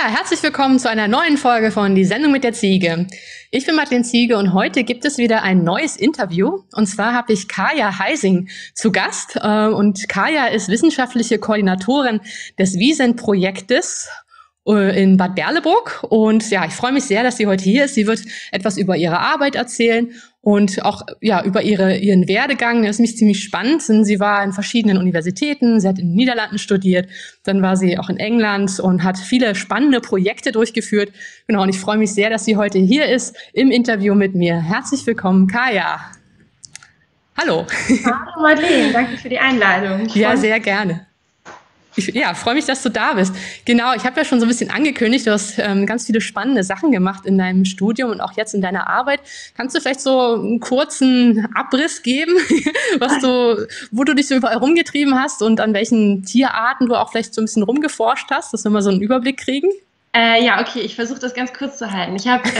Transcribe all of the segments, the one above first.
Ja, herzlich willkommen zu einer neuen Folge von Die Sendung mit der Ziege. Ich bin Madeleine Ziege und heute gibt es wieder ein neues Interview. Und zwar habe ich Kaya Heising zu Gast. Und Kaya ist wissenschaftliche Koordinatorin des Wiesent-Projektes in Bad Berleburg. Und ja, ich freue mich sehr, dass sie heute hier ist. Sie wird etwas über ihre Arbeit erzählen und auch ja über ihren Werdegang. Das ist nämlich ziemlich spannend. Sie war in verschiedenen Universitäten, sie hat in den Niederlanden studiert, dann war sie auch in England und hat viele spannende Projekte durchgeführt. Genau, und ich freue mich sehr, dass sie heute hier ist im Interview mit mir. Herzlich willkommen, Kaya. Hallo. Hallo Madeleine, danke für die Einladung. Ja, sehr gerne. Ich freue mich, dass du da bist. Genau, ich habe ja schon so ein bisschen angekündigt, du hast ganz viele spannende Sachen gemacht in deinem Studium und auch jetzt in deiner Arbeit. Kannst du vielleicht so einen kurzen Abriss geben, wo du dich so überall rumgetrieben hast und an welchen Tierarten du auch vielleicht so ein bisschen rumgeforscht hast, dass wir mal so einen Überblick kriegen? Okay, ich versuche das ganz kurz zu halten. Ich habe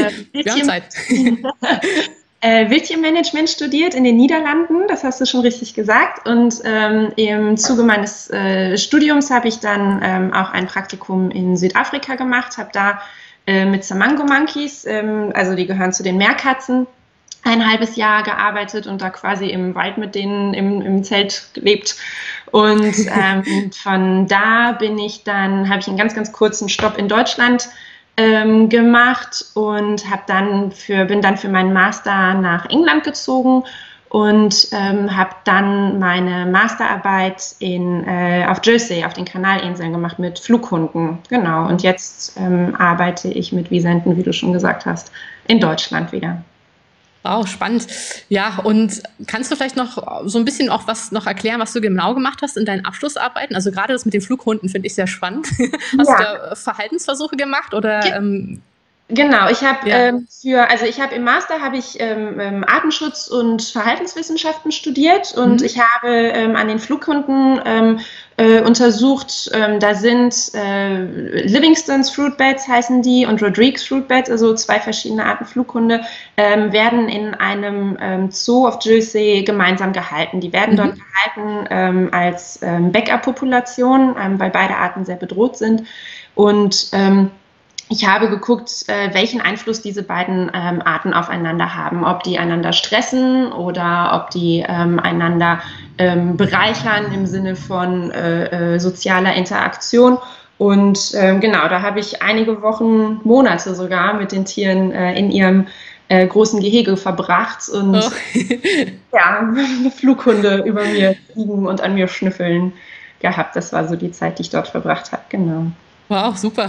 Wildtiermanagement studiert in den Niederlanden, das hast du schon richtig gesagt. Und im Zuge meines Studiums habe ich dann auch ein Praktikum in Südafrika gemacht, habe da mit Samango Monkeys, also die gehören zu den Meerkatzen, ein halbes Jahr gearbeitet und da quasi im Wald mit denen im Zelt gelebt. Und von da habe ich einen ganz, ganz kurzen Stopp in Deutschland gemacht und bin dann für meinen Master nach England gezogen und habe dann meine Masterarbeit auf Jersey, auf den Kanalinseln gemacht mit Flughunden. Genau, und jetzt arbeite ich mit Wisenten, wie du schon gesagt hast, in Deutschland wieder. Wow, spannend. Ja, und kannst du vielleicht noch so ein bisschen auch noch erklären, was du genau gemacht hast in deinen Abschlussarbeiten? Also gerade das mit den Flughunden finde ich sehr spannend. Hast du da Verhaltensversuche gemacht oder? Ja. Genau, ich habe im Master Artenschutz und Verhaltenswissenschaften studiert und ich habe an den Flughunden untersucht, da sind Livingstone's Fruitbats heißen die und Rodrigues Fruitbats, also zwei verschiedene Arten Flughunde, werden in einem Zoo auf Jersey gemeinsam gehalten. Die werden dort gehalten als Backup-Population, weil beide Arten sehr bedroht sind und ich habe geguckt, welchen Einfluss diese beiden Arten aufeinander haben, ob die einander stressen oder ob die einander bereichern im Sinne von sozialer Interaktion. Und genau, da habe ich einige Wochen, Monate sogar mit den Tieren in ihrem großen Gehege verbracht und Flughunde über mir fliegen und an mir schnüffeln gehabt. Das war so die Zeit, die ich dort verbracht habe, genau. Wow, super.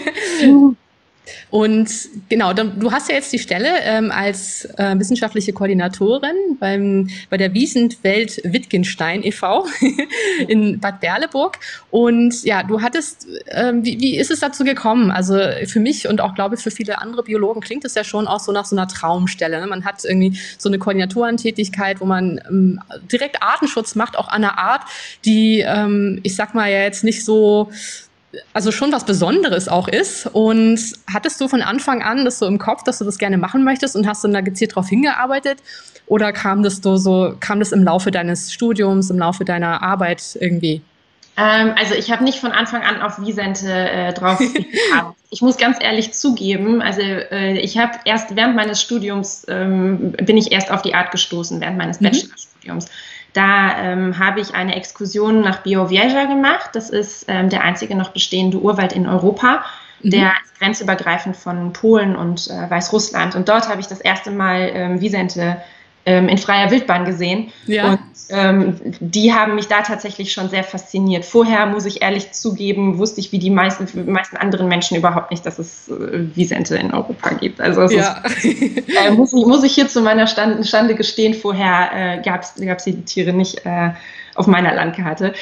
Und genau, du hast ja jetzt die Stelle als wissenschaftliche Koordinatorin bei der Wiesent-Welt Wittgenstein e.V. in Bad Berleburg. Und ja, du hattest, wie ist es dazu gekommen? Also für mich und auch, glaube ich, für viele andere Biologen klingt es ja schon auch so nach so einer Traumstelle. Ne? Man hat irgendwie so eine Koordinatorentätigkeit, wo man direkt Artenschutz macht, auch an einer Art, die, ich sag mal ja jetzt nicht so, also schon was Besonderes auch ist. Und hattest du von Anfang an das so im Kopf, dass du das gerne machen möchtest und hast dann da gezielt drauf hingearbeitet? Oder kam das im Laufe deines Studiums, im Laufe deiner Arbeit irgendwie? Also ich habe nicht von Anfang an auf Wisente drauf gearbeitet. Ich muss ganz ehrlich zugeben, also ich habe erst während meines Studiums, bin ich erst auf die Art gestoßen, während meines Bachelorstudiums. Da habe ich eine Exkursion nach Białowieża gemacht. Das ist der einzige noch bestehende Urwald in Europa. Der ist grenzübergreifend von Polen und Weißrussland. Und dort habe ich das erste Mal Wisente in freier Wildbahn gesehen. Ja. Und die haben mich da tatsächlich schon sehr fasziniert. Vorher, muss ich ehrlich zugeben, wusste ich wie die meisten anderen Menschen überhaupt nicht, dass es Wisente in Europa gibt. Also muss ich hier zu meiner Schande gestehen, vorher gab's die Tiere nicht auf meiner Landkarte.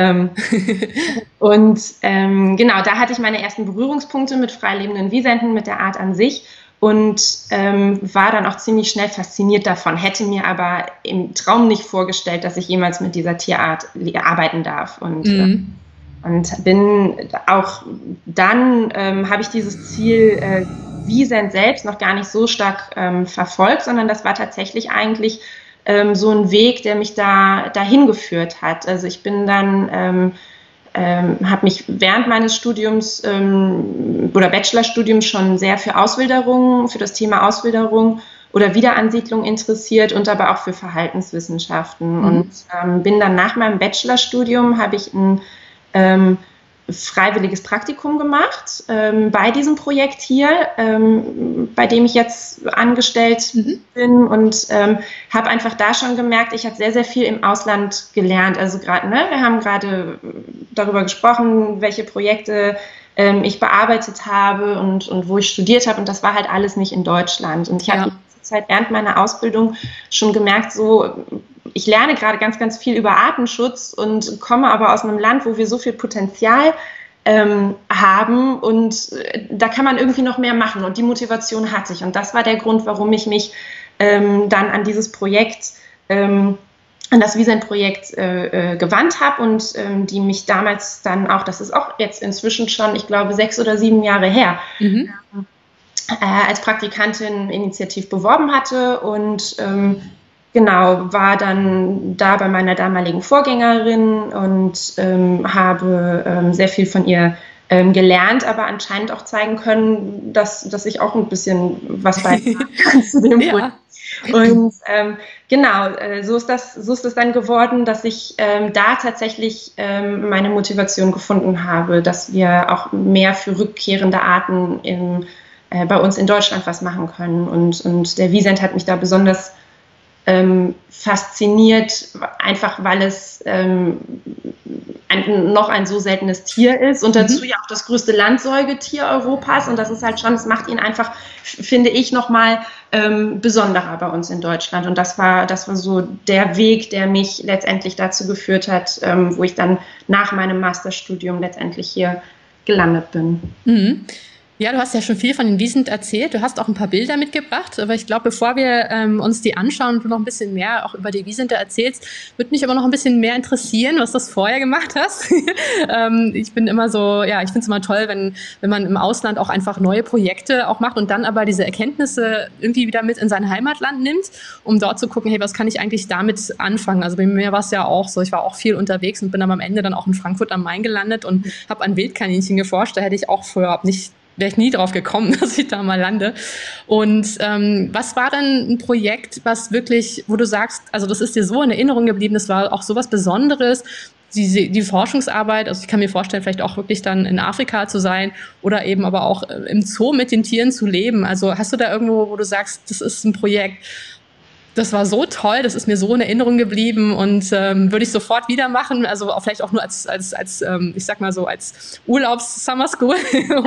Und genau, da hatte ich meine ersten Berührungspunkte mit freilebenden Wisenten, mit der Art an sich. Und war dann auch ziemlich schnell fasziniert davon, hätte mir aber im Traum nicht vorgestellt, dass ich jemals mit dieser Tierart arbeiten darf. Und bin auch dann, habe ich dieses Ziel Wisent selbst noch gar nicht so stark verfolgt, sondern das war tatsächlich eigentlich so ein Weg, der mich dahin geführt hat. Also ich bin dann habe mich während meines Studiums oder Bachelorstudiums schon sehr für Auswilderung, für das Thema Auswilderung oder Wiederansiedlung interessiert und aber auch für Verhaltenswissenschaften. Und bin dann nach meinem Bachelorstudium, habe ich ein freiwilliges Praktikum gemacht bei diesem Projekt hier, bei dem ich jetzt angestellt bin und habe einfach da schon gemerkt, ich habe sehr, sehr viel im Ausland gelernt. Also gerade, wir haben gerade darüber gesprochen, welche Projekte ich bearbeitet habe und wo ich studiert habe, und das war halt alles nicht in Deutschland. Und ich habe die Zeit während meiner Ausbildung schon gemerkt, so, ich lerne gerade ganz, ganz viel über Artenschutz und komme aber aus einem Land, wo wir so viel Potenzial haben, und da kann man irgendwie noch mehr machen, und die Motivation hatte ich. Und das war der Grund, warum ich mich dann an dieses Projekt, an das Wiesent-Projekt gewandt habe, und die mich damals dann auch, das ist auch jetzt inzwischen schon, ich glaube, 6 oder 7 Jahre her, als Praktikantin initiativ beworben hatte, und genau, war dann da bei meiner damaligen Vorgängerin und habe sehr viel von ihr gelernt, aber anscheinend auch zeigen können, dass ich auch ein bisschen was beitragen kann zu dem Projekt. Und genau, so ist das dann geworden, dass ich da tatsächlich meine Motivation gefunden habe, dass wir auch mehr für rückkehrende Arten bei uns in Deutschland was machen können. Und der Wiesent hat mich da besonders fasziniert, einfach weil es noch ein so seltenes Tier ist und dazu ja auch das größte Landsäugetier Europas, und das ist halt schon, das macht ihn einfach, finde ich, nochmal besonderer bei uns in Deutschland, und das war so der Weg, der mich letztendlich dazu geführt hat, wo ich dann nach meinem Masterstudium letztendlich hier gelandet bin. Ja, du hast ja schon viel von den Wiesent erzählt. Du hast auch ein paar Bilder mitgebracht. Aber ich glaube, bevor wir uns die anschauen und du noch ein bisschen mehr auch über die Wiesente erzählst, würde mich aber noch ein bisschen mehr interessieren, was du vorher gemacht hast. Ich bin immer so, ja, ich finde es immer toll, wenn man im Ausland auch einfach neue Projekte auch macht und dann aber diese Erkenntnisse irgendwie wieder mit in sein Heimatland nimmt, um dort zu gucken, hey, was kann ich eigentlich damit anfangen? Also bei mir war es ja auch so, ich war auch viel unterwegs und bin dann am Ende dann auch in Frankfurt am Main gelandet und habe an Wildkaninchen geforscht. Da hätte ich auch vorher wäre ich nie drauf gekommen, dass ich da mal lande. Und was war denn ein Projekt, was wirklich, wo du sagst, also das ist dir so in Erinnerung geblieben, das war auch sowas Besonderes, die Forschungsarbeit, also ich kann mir vorstellen, vielleicht auch wirklich dann in Afrika zu sein oder eben aber auch im Zoo mit den Tieren zu leben. Also hast du da irgendwo, wo du sagst, das ist ein Projekt, das war so toll, das ist mir so in Erinnerung geblieben und würde ich sofort wieder machen, also auch vielleicht auch nur als ich sag mal so, als Urlaubs-Summer-School.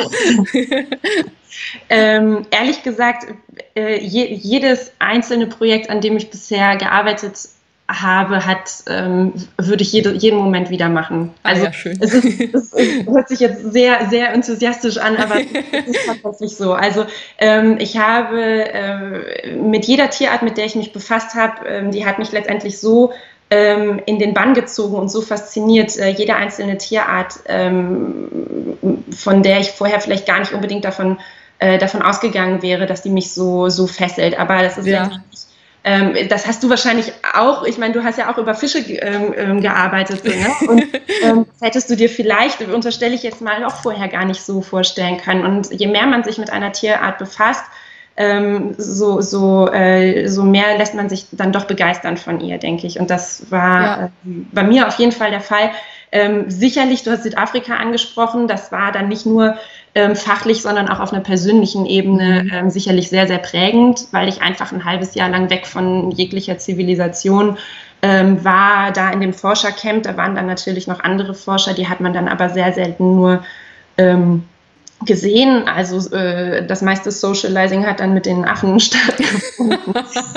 Ehrlich gesagt, jedes einzelne Projekt, an dem ich bisher gearbeitet habe, würde ich jeden Moment wieder machen. Also ja, schön. Es hört sich jetzt sehr, sehr enthusiastisch an, aber es ist tatsächlich so. Also ich habe mit jeder Tierart, mit der ich mich befasst habe, die hat mich letztendlich so in den Bann gezogen und so fasziniert, jede einzelne Tierart, von der ich vorher vielleicht gar nicht unbedingt davon ausgegangen wäre, dass die mich so fesselt. Aber das ist letztendlich, das hast du wahrscheinlich auch, ich meine, du hast ja auch über Fische gearbeitet, so, ne? Und das hättest du dir vielleicht, unterstelle ich jetzt mal, auch vorher gar nicht so vorstellen können. Und je mehr man sich mit einer Tierart befasst, so mehr lässt man sich dann doch begeistern von ihr, denke ich. Und das war bei mir auf jeden Fall der Fall. Sicherlich, du hast Südafrika angesprochen, das war dann nicht nur fachlich, sondern auch auf einer persönlichen Ebene sicherlich sehr, sehr prägend, weil ich einfach ein halbes Jahr lang weg von jeglicher Zivilisation war, da in dem Forschercamp. Da waren dann natürlich noch andere Forscher, die hat man dann aber sehr selten nur gesehen. Also das meiste Socializing hat dann mit den Affen stattgefunden.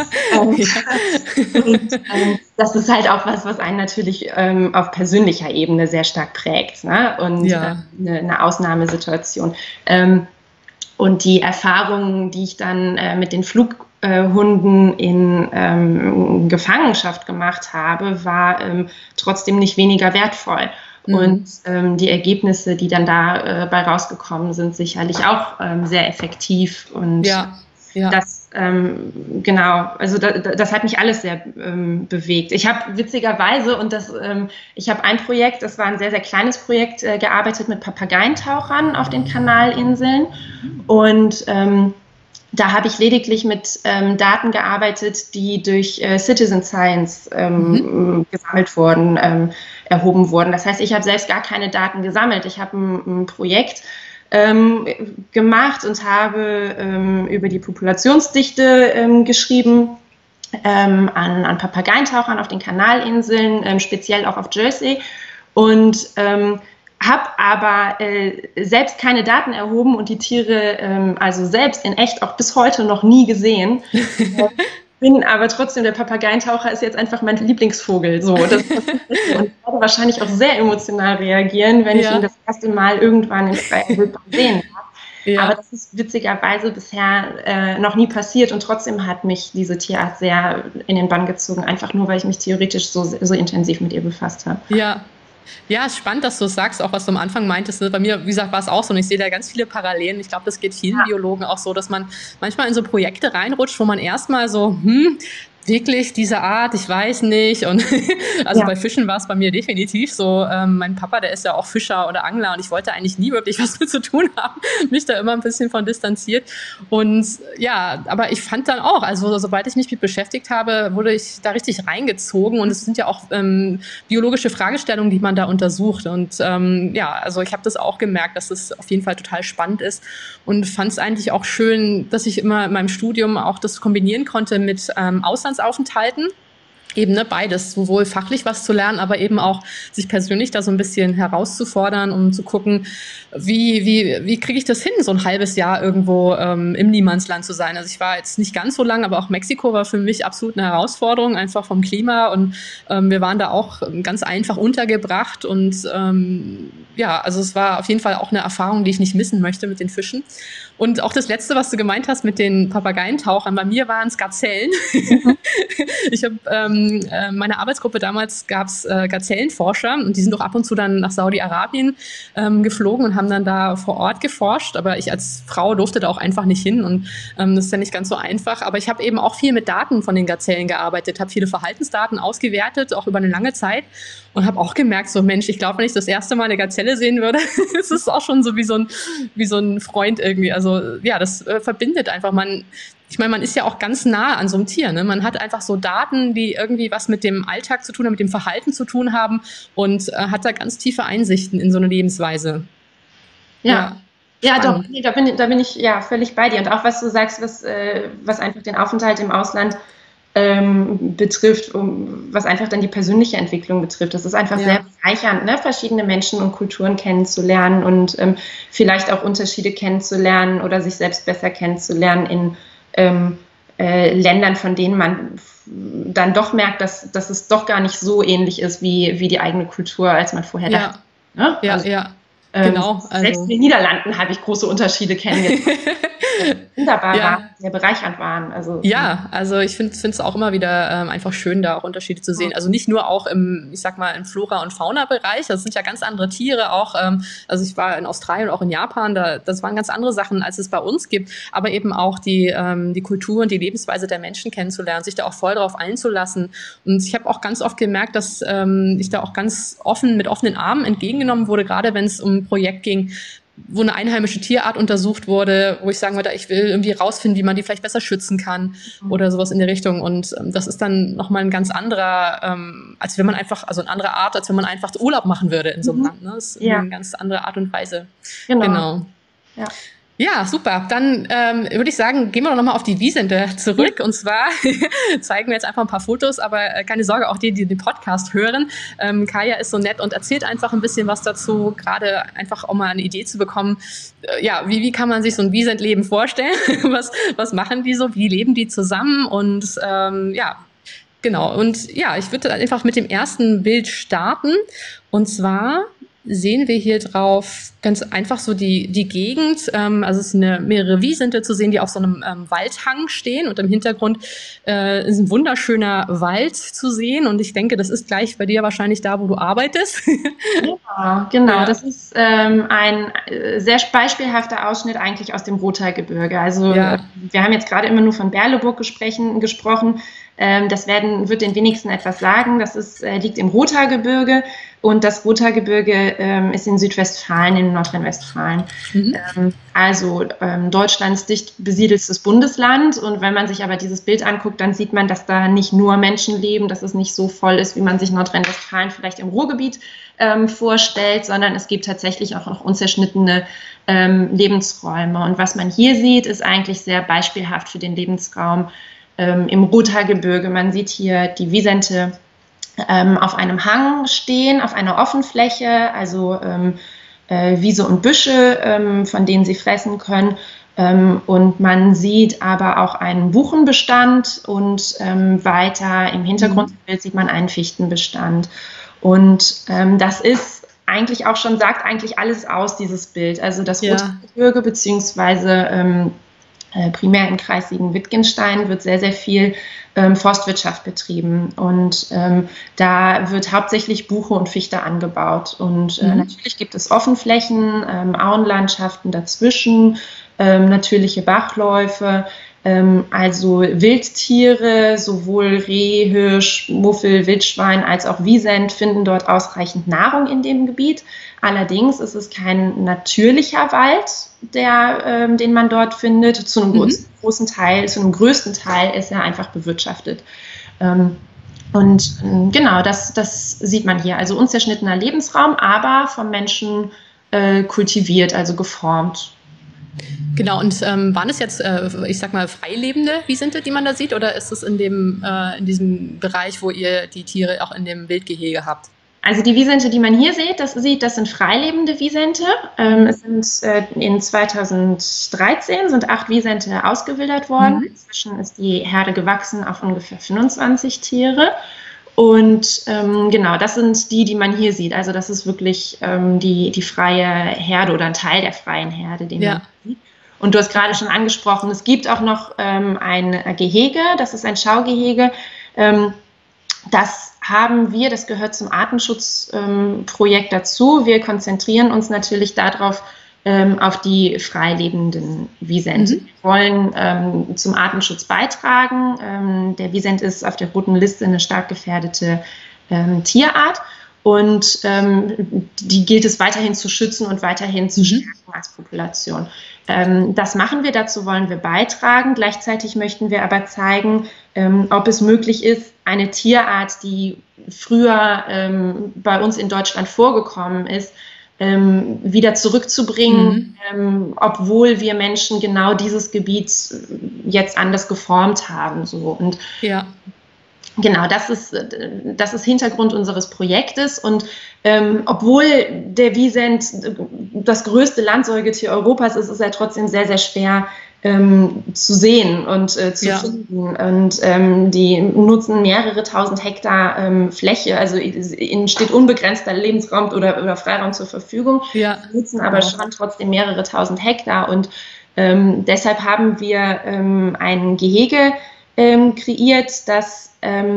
Das ist halt auch was einen natürlich auf persönlicher Ebene sehr stark prägt, ne? Und eine Ausnahmesituation. Und die Erfahrungen, die ich dann mit den Flughunden in Gefangenschaft gemacht habe, war trotzdem nicht weniger wertvoll. Und die Ergebnisse, die dann dabei rausgekommen sind, sicherlich auch sehr effektiv. Und das genau, also das hat mich alles sehr bewegt. Ich habe witzigerweise, ich habe ein Projekt, das war ein sehr, sehr kleines Projekt, gearbeitet mit Papageientauchern auf den Kanalinseln. Und da habe ich lediglich mit Daten gearbeitet, die durch Citizen Science gesammelt wurden, erhoben wurden. Das heißt, ich habe selbst gar keine Daten gesammelt. Ich habe ein Projekt gemacht und habe über die Populationsdichte geschrieben an Papageientauchern auf den Kanalinseln, speziell auch auf Jersey, und habe aber selbst keine Daten erhoben und die Tiere also selbst in echt auch bis heute noch nie gesehen. Bin aber trotzdem, der Papageientaucher ist jetzt einfach mein Lieblingsvogel. So, und ich werde wahrscheinlich auch sehr emotional reagieren, wenn ich ihn das erste Mal irgendwann in freier Wildbahn sehen darf. Ja. Aber das ist witzigerweise bisher noch nie passiert, und trotzdem hat mich diese Tierart sehr in den Bann gezogen, einfach nur, weil ich mich theoretisch so intensiv mit ihr befasst habe. Ja. Ja, ist spannend, dass du es sagst, auch was du am Anfang meintest. Ne? Bei mir, wie gesagt, war es auch so, und ich sehe da ganz viele Parallelen. Ich glaube, das geht vielen Biologen auch so, dass man manchmal in so Projekte reinrutscht, wo man erstmal so, wirklich diese Art, ich weiß nicht. Und also bei Fischen war es bei mir definitiv so. Mein Papa, der ist ja auch Fischer oder Angler, und ich wollte eigentlich nie wirklich was mit zu tun haben, mich da immer ein bisschen von distanziert. Und ja, aber ich fand dann auch, also sobald ich mich mit beschäftigt habe, wurde ich da richtig reingezogen, und es sind ja auch biologische Fragestellungen, die man da untersucht. Und ja, also ich habe das auch gemerkt, dass es auf jeden Fall total spannend ist, und fand es eigentlich auch schön, dass ich immer in meinem Studium auch das kombinieren konnte mit Auslandsaufenthalten. Eben beides, sowohl fachlich was zu lernen, aber eben auch sich persönlich da so ein bisschen herauszufordern, um zu gucken, wie kriege ich das hin, so ein halbes Jahr irgendwo im Niemandsland zu sein. Also ich war jetzt nicht ganz so lang, aber auch Mexiko war für mich absolut eine Herausforderung, einfach vom Klima, und wir waren da auch ganz einfach untergebracht, und ja, also es war auf jeden Fall auch eine Erfahrung, die ich nicht missen möchte mit den Fischen. Und auch das Letzte, was du gemeint hast mit den Papageientauchern, bei mir waren es Gazellen. Ich habe meine Arbeitsgruppe damals, gab es Gazellenforscher, und die sind auch ab und zu dann nach Saudi-Arabien geflogen und haben dann da vor Ort geforscht. Aber ich als Frau durfte da auch einfach nicht hin, und das ist ja nicht ganz so einfach. Aber ich habe eben auch viel mit Daten von den Gazellen gearbeitet, habe viele Verhaltensdaten ausgewertet, auch über eine lange Zeit, und habe auch gemerkt, so Mensch, ich glaube, wenn ich das erste Mal eine Gazelle sehen würde, ist es auch schon so wie so ein Freund irgendwie. Also ja, das verbindet einfach. Ich meine, man ist ja auch ganz nah an so einem Tier. Ne? Man hat einfach so Daten, die irgendwie was mit dem Alltag zu tun haben, mit dem Verhalten zu tun haben, und hat da ganz tiefe Einsichten in so eine Lebensweise. Ja, doch, nee, da bin ich ja völlig bei dir. Und auch was du sagst, was einfach den Aufenthalt im Ausland betrifft, was einfach dann die persönliche Entwicklung betrifft. Das ist einfach sehr bereichernd, ne? Verschiedene Menschen und Kulturen kennenzulernen und vielleicht auch Unterschiede kennenzulernen oder sich selbst besser kennenzulernen in Ländern, von denen man dann doch merkt, dass es doch gar nicht so ähnlich ist wie die eigene Kultur, als man vorher dachte. Ne? Ja, also, genau. Selbst in den Niederlanden habe ich große Unterschiede kennengelernt. Wunderbar waren, sehr bereichernd waren. Also, also ich finde es auch immer wieder einfach schön, da auch Unterschiede zu sehen. Also nicht nur auch im Flora- und Fauna-Bereich, das sind ja ganz andere Tiere auch. Also ich war in Australien und auch in Japan, das waren ganz andere Sachen, als es bei uns gibt. Aber eben auch die Kultur und die Lebensweise der Menschen kennenzulernen, sich da auch voll drauf einzulassen. Und ich habe auch ganz oft gemerkt, dass ich da auch ganz offen mit offenen Armen entgegengenommen wurde, gerade wenn es um ein Projekt ging, wo eine einheimische Tierart untersucht wurde, wo ich sagen würde, ich will irgendwie rausfinden, wie man die vielleicht besser schützen kann oder sowas in die Richtung. Und das ist dann nochmal ein ganz anderer, als wenn man einfach, also eine andere Art, als wenn man einfach Urlaub machen würde in so einem Land. Ne? Das ist eine ganz andere Art und Weise. Genau. Ja, super. Dann würde ich sagen, gehen wir doch nochmal auf die Wiesente zurück. Und zwar zeigen wir jetzt einfach ein paar Fotos, aber keine Sorge, auch die den Podcast hören. Kaya ist so nett und erzählt einfach ein bisschen was dazu, gerade einfach auch mal eine Idee zu bekommen, wie kann man sich so ein Wiesentleben vorstellen? Was machen die so? Wie leben die zusammen? Und genau. Und ja, ich würde einfach mit dem ersten Bild starten. Und zwar sehen wir hier drauf ganz einfach so die Gegend. Also es sind mehrere Wiesente zu sehen, die auf so einem Waldhang stehen und im Hintergrund ist ein wunderschöner Wald zu sehen. Und ich denke, das ist gleich bei dir wahrscheinlich da, wo du arbeitest. Ja, genau. Ja. Das ist ein sehr beispielhafter Ausschnitt eigentlich aus dem Rothaargebirge. Also wir haben jetzt gerade immer nur von Berleburg gesprochen. Das wird den wenigsten etwas sagen. Das liegt im Rothaargebirge und das Rothaargebirge ist in Südwestfalen, in Nordrhein-Westfalen. Also Deutschlands dicht besiedeltes Bundesland. Und wenn man sich aber dieses Bild anguckt, dann sieht man, dass da nicht nur Menschen leben, dass es nicht so voll ist, wie man sich Nordrhein-Westfalen vielleicht im Ruhrgebiet vorstellt, sondern es gibt tatsächlich auch noch unzerschnittene Lebensräume. Und was man hier sieht, ist eigentlich sehr beispielhaft für den Lebensraum im Rothaargebirge. Man sieht hier die Wisente auf einem Hang stehen, auf einer Offenfläche, also Wiese und Büsche, von denen sie fressen können. Und man sieht aber auch einen Buchenbestand und weiter im Hintergrundbild sieht man einen Fichtenbestand. Und das ist eigentlich auch schon, sagt eigentlich alles aus, dieses Bild. Also das Rothaargebirge beziehungsweise primär im Kreis Siegen-Wittgenstein wird sehr, sehr viel Forstwirtschaft betrieben und da wird hauptsächlich Buche und Fichte angebaut und natürlich gibt es Offenflächen, Auenlandschaften dazwischen, natürliche Bachläufe, also Wildtiere, sowohl Reh, Hirsch, Muffel, Wildschwein als auch Wisent finden dort ausreichend Nahrung in dem Gebiet. Allerdings ist es kein natürlicher Wald, den man dort findet. Zu einem großen Teil, zu einem größten Teil ist er einfach bewirtschaftet. Und genau, das sieht man hier. Also unzerschnittener Lebensraum, aber vom Menschen kultiviert, also geformt. Genau, und waren es jetzt, ich sag mal, freilebende Wisente, die man da sieht, oder ist es in diesem Bereich, wo ihr die Tiere auch in dem Wildgehege habt? Also die Wisente, die man hier sieht, das sind freilebende Wisente. Es sind in 2013 sind 8 Wisente ausgewildert worden. Inzwischen ist die Herde gewachsen auf ungefähr 25 Tiere. Und genau, das sind die man hier sieht. Also das ist wirklich die freie Herde oder ein Teil der freien Herde, den man sieht. Und du hast gerade schon angesprochen, es gibt auch noch ein Gehege, das ist ein Schaugehege. Das gehört zum Artenschutzprojekt dazu. Wir konzentrieren uns natürlich darauf, auf die freilebenden Wisente. Wir wollen zum Artenschutz beitragen. Der Wisent ist auf der roten Liste eine stark gefährdete Tierart und die gilt es weiterhin zu schützen und weiterhin zu stärken als Population. Das machen wir, dazu wollen wir beitragen. Gleichzeitig möchten wir aber zeigen, ob es möglich ist, eine Tierart, die früher bei uns in Deutschland vorgekommen ist, wieder zurückzubringen, obwohl wir Menschen genau dieses Gebiet jetzt anders geformt haben. So. Und genau, das ist Hintergrund unseres Projektes. Und obwohl der Wisent das größte Landsäugetier Europas ist, ist er trotzdem sehr, sehr schwer zu sehen und zu finden. Und die nutzen mehrere tausend Hektar Fläche, also ihnen steht unbegrenzter Lebensraum oder Freiraum zur Verfügung. Sie nutzen aber schon trotzdem mehrere tausend Hektar. Und deshalb haben wir ein Gehege kreiert, dass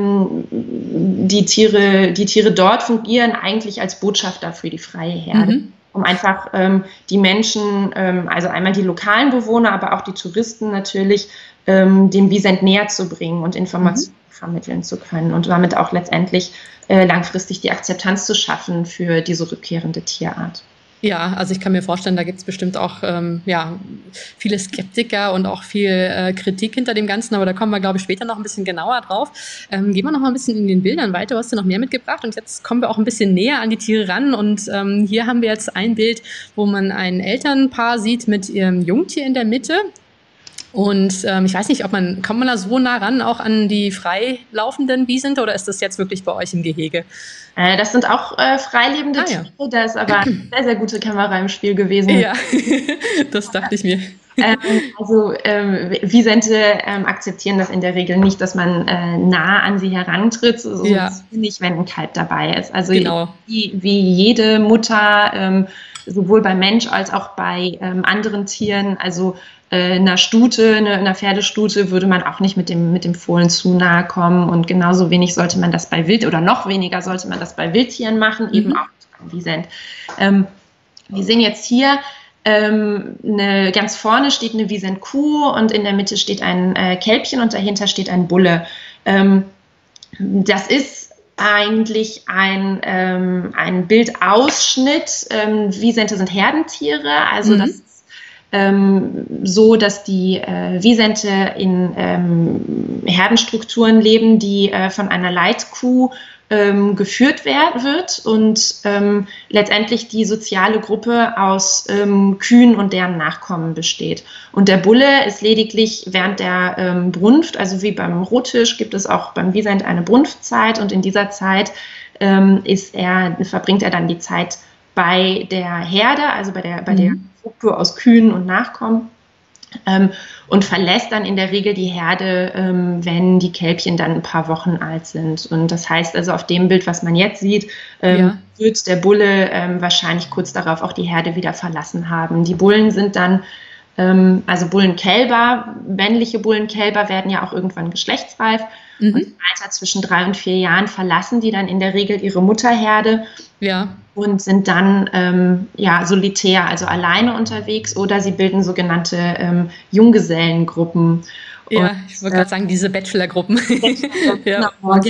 die Tiere dort fungieren eigentlich als Botschafter für die freie Herde. Um einfach die Menschen, also einmal die lokalen Bewohner, aber auch die Touristen natürlich, dem Wisent näher zu bringen und Informationen vermitteln zu können und damit auch letztendlich langfristig die Akzeptanz zu schaffen für diese rückkehrende Tierart. Ja, also ich kann mir vorstellen, da gibt es bestimmt auch viele Skeptiker und auch viel Kritik hinter dem Ganzen, aber da kommen wir, glaube ich, später noch ein bisschen genauer drauf. Gehen wir noch mal ein bisschen in den Bildern weiter, du hast ja noch mehr mitgebracht und jetzt kommen wir auch ein bisschen näher an die Tiere ran und hier haben wir jetzt ein Bild, wo man ein Elternpaar sieht mit ihrem Jungtier in der Mitte. Und ich weiß nicht, kommt man da so nah ran, auch an die freilaufenden Wisente, oder ist das jetzt wirklich bei euch im Gehege? Das sind auch freilebende Tiere, da ist aber eine sehr, sehr gute Kamera im Spiel gewesen. Ja, das dachte ich mir. Wisente akzeptieren das in der Regel nicht, dass man nah an sie herantritt, so nicht, wenn ein Kalb dabei ist. Also wie jede Mutter, sowohl beim Mensch als auch bei anderen Tieren, also einer Stute, einer Pferdestute würde man auch nicht mit dem Fohlen zu nahe kommen, und genauso wenig sollte man das bei Wild, oder noch weniger sollte man das bei Wildtieren machen, eben auch beim Wisent. Wir sehen jetzt hier, ganz vorne steht eine Wisent-Kuh und in der Mitte steht ein Kälbchen und dahinter steht ein Bulle. Das ist eigentlich ein Bildausschnitt. Wisente sind Herdentiere, also das ist so, dass die Wisente in Herdenstrukturen leben, die von einer Leitkuh geführt wird und letztendlich die soziale Gruppe aus Kühen und deren Nachkommen besteht. Und der Bulle ist lediglich während der Brunft, also wie beim Rottisch gibt es auch beim Wisent eine Brunftzeit, und in dieser Zeit verbringt er dann die Zeit bei der Herde, also bei der Struktur aus Kühen und Nachkommen. Und verlässt dann in der Regel die Herde, wenn die Kälbchen dann ein paar Wochen alt sind. Und das heißt also, auf dem Bild, was man jetzt sieht, wird der Bulle wahrscheinlich kurz darauf auch die Herde wieder verlassen haben. Die Bullen sind dann, also Bullenkälber, männliche Bullenkälber werden ja auch irgendwann geschlechtsreif. Und im Alter zwischen 3 und 4 Jahren verlassen die dann in der Regel ihre Mutterherde und sind dann solitär, also alleine unterwegs, oder sie bilden sogenannte Junggesellengruppen. Ja, ich wollte gerade sagen, diese Bachelorgruppen. Genau.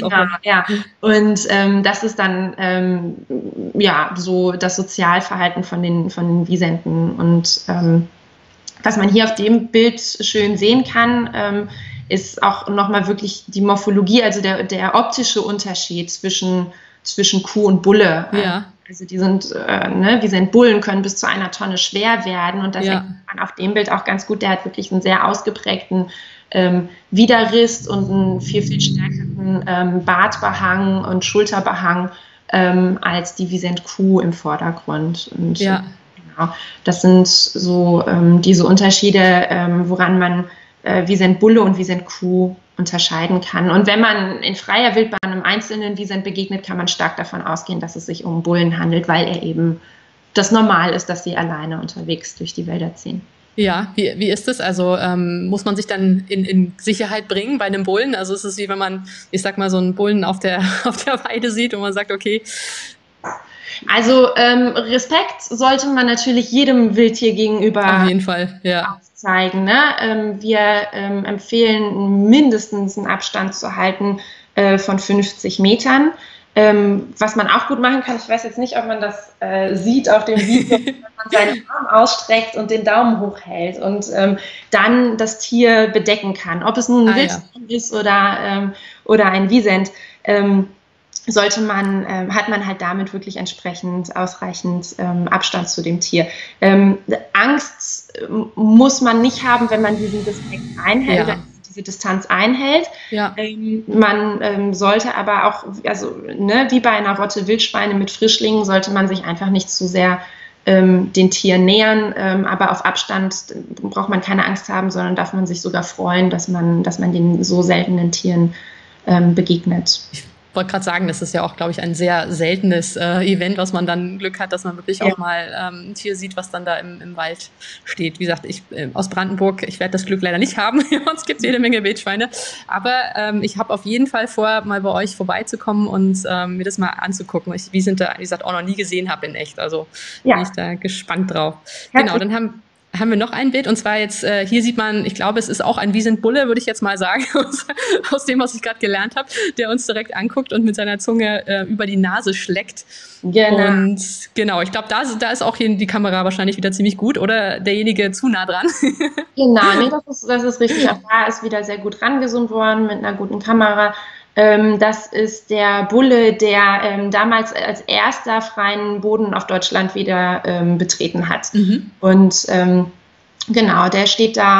Und das ist dann so das Sozialverhalten von den Wisenten. Und was man hier auf dem Bild schön sehen kann, ist auch nochmal wirklich die Morphologie, also der optische Unterschied zwischen Kuh und Bulle. Ja. Also die sind, Wisent-Bullen können bis zu 1 Tonne schwer werden, und das erkennt man auf dem Bild auch ganz gut. Der hat wirklich einen sehr ausgeprägten Widerriss und einen viel stärkeren Bartbehang und Schulterbehang als die Wisent-Kuh im Vordergrund. Und genau, das sind so diese Unterschiede, woran man Wisent-Bulle und Wisent-Kuh unterscheiden kann. Und wenn man in freier Wildbahn einem einzelnen Wisent begegnet, kann man stark davon ausgehen, dass es sich um Bullen handelt, weil er eben das normal ist, dass sie alleine unterwegs durch die Wälder ziehen. Ja, wie ist das? Also muss man sich dann in Sicherheit bringen bei einem Bullen? Also ist es wie wenn man, ich sag mal, so einen Bullen auf der Weide sieht und man sagt, okay. Also Respekt sollte man natürlich jedem Wildtier gegenüber auf jeden Fall, zeigen. Ne? Wir empfehlen mindestens einen Abstand zu halten von 50 Metern. Was man auch gut machen kann, ich weiß jetzt nicht, ob man das sieht auf dem Video, wenn man seinen Arm ausstreckt und den Daumen hochhält und dann das Tier bedecken kann. Ob es nun ein Wildschwein ist oder ein Wisent, hat man halt damit wirklich entsprechend ausreichend Abstand zu dem Tier. Angst muss man nicht haben, wenn man diesen Respekt einhält, wenn diese Distanz einhält. Man sollte aber auch, wie bei einer Rotte Wildschweine mit Frischlingen, sollte man sich einfach nicht zu sehr den Tieren nähern, aber auf Abstand braucht man keine Angst haben, sondern darf man sich sogar freuen, dass man den so seltenen Tieren begegnet. Ich wollte gerade sagen, das ist ja auch, glaube ich, ein sehr seltenes Event, was man dann Glück hat, dass man wirklich auch mal ein Tier sieht, was dann da im Wald steht. Wie gesagt, ich aus Brandenburg, ich werde das Glück leider nicht haben, sonst gibt es jede Menge Wildschweine. Aber ich habe auf jeden Fall vor, mal bei euch vorbeizukommen und mir das mal anzugucken. Wie gesagt, auch noch nie gesehen habe in echt. Also bin ich da gespannt drauf. Genau, dann haben wir noch ein Bild, und zwar jetzt, hier sieht man, ich glaube, es ist auch ein Wisent-Bulle, würde ich jetzt mal sagen, aus dem, was ich gerade gelernt habe, der uns direkt anguckt und mit seiner Zunge über die Nase schleckt. Genau. Und genau, ich glaube, da ist auch hier die Kamera wahrscheinlich wieder ziemlich gut, oder derjenige zu nah dran. Genau, nee, das ist richtig. Auch da ist wieder sehr gut rangezoomt worden mit einer guten Kamera. Das ist der Bulle, der damals als erster freien Boden auf Deutschland wieder betreten hat. Und genau, der steht da